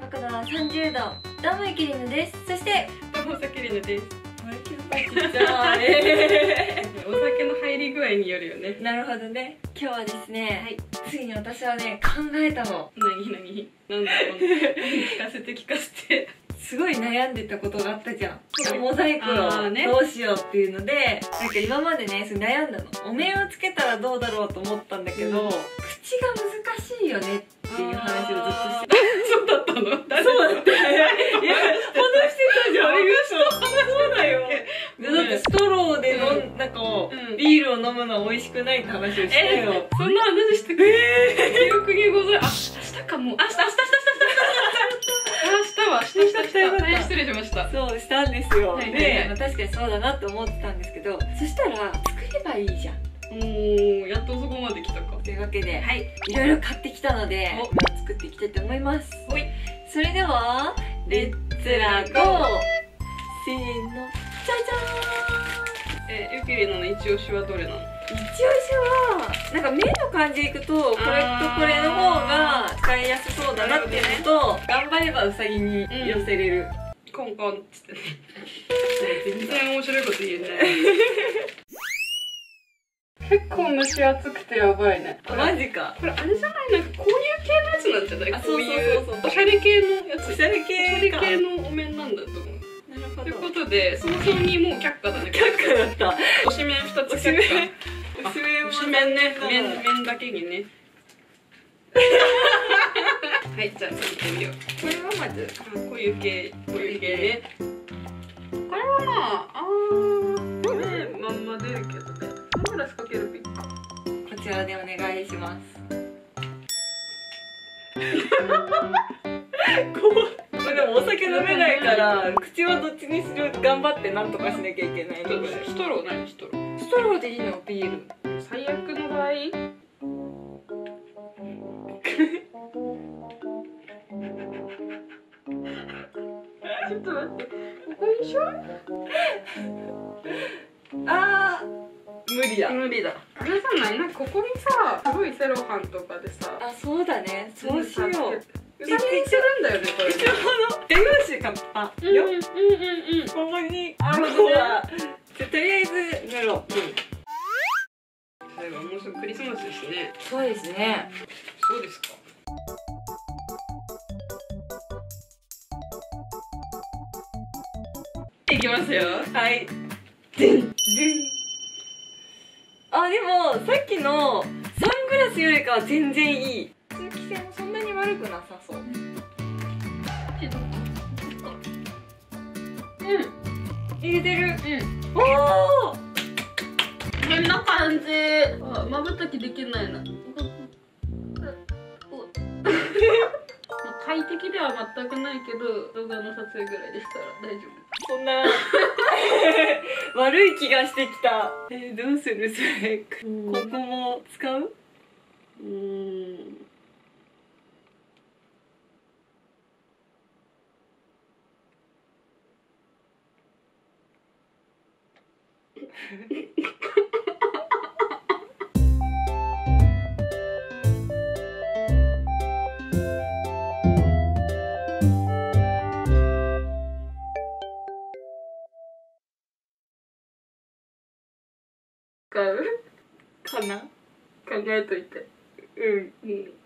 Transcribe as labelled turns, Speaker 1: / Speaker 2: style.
Speaker 1: 角度は30度。どうもゆきりぬです。そして
Speaker 2: どうもさきりぬです。
Speaker 1: お酒
Speaker 2: の入り具合によるよね。
Speaker 1: なるほどね。今日はですね、ついに私はね考えたの。
Speaker 2: なんだろうね。聞かせて。
Speaker 1: すごい悩んでたことがあったじゃん。モザイクをどうしようっていうので、なんか今までね悩んだの。お面をつけたらどうだろうと思ったんだけど、口が難しいよねっていう話をずっとしてた。
Speaker 2: そうだったの？そうだった。
Speaker 1: いや、話してたじゃん。そうだよ。だってストローでなんかビールを飲むのは美味しくないって話をしたよ。
Speaker 2: そんな話してくれ。記憶にございます。明日かも。明日失礼しました。
Speaker 1: そうしたんですよ。で、確かにそうだなって思ってたんですけど、そしたら作ればいいじゃん。
Speaker 2: やっとそこまで来たか。
Speaker 1: というわけで、いろいろ買ってきたので作っていきたいと思います。それではレッツラゴー。せーの、じゃじゃーん。
Speaker 2: ゆきりの一押しはどれなの？
Speaker 1: 一押しはなんか目の感じでいくとこれとこれの方が使いやすそうだなっていうのと、頑張ればウサギに寄せれる。
Speaker 2: コンコンっつってね。全然面白いこと言えない。結構蒸し暑くてやばいね。
Speaker 1: マジか。
Speaker 2: これあれじゃない？なんかこういう系のやつなんじゃない？こういうおしゃれ系のやつ。
Speaker 1: おしゃれ系
Speaker 2: のお面なんだと思う。
Speaker 1: なるほど。
Speaker 2: ということで早々にもう却下だね。
Speaker 1: 却下だった。
Speaker 2: 推しメン2つ却下。推しメンね。面だけにね。はい、じゃあ次行ってみよう。
Speaker 1: これはまず
Speaker 2: こういう系ね。これはまあね、まんま出るけどね。サングラスかけるべきか。
Speaker 1: こちらでお願いします。でもお酒飲めないから口はどっちにする頑張ってなんとかしなきゃいけないの。
Speaker 2: ストロー何？スト
Speaker 1: ローでいいの？ビール。
Speaker 2: 最悪の場合。ちょっと待って、ここにしよう。
Speaker 1: 無理だ。
Speaker 2: あれじゃない？なんかここにさ、すごいセロハンとかでさ。
Speaker 1: そうだね。そうしよう。
Speaker 2: うさぎにするんだよね、これ。
Speaker 1: 一応手拍子かよ。ここにとりあえず塗ろう。
Speaker 2: そういえばもうすぐクリスマスですね。
Speaker 1: そうですね。
Speaker 2: そうですか。いきますよ。
Speaker 1: はい。でもさっきのサングラスよりかは全然いい。通気性もそんなに悪くなさそう。入れてる。おお。
Speaker 2: こんな感じ。まばたきできないな。快適では全くないけど、動画の撮影ぐらいでしたら大丈夫。
Speaker 1: そんな悪い気がしてきた。どうするそれ。ここも使う？
Speaker 2: 使う
Speaker 1: かな？
Speaker 2: 考えといて。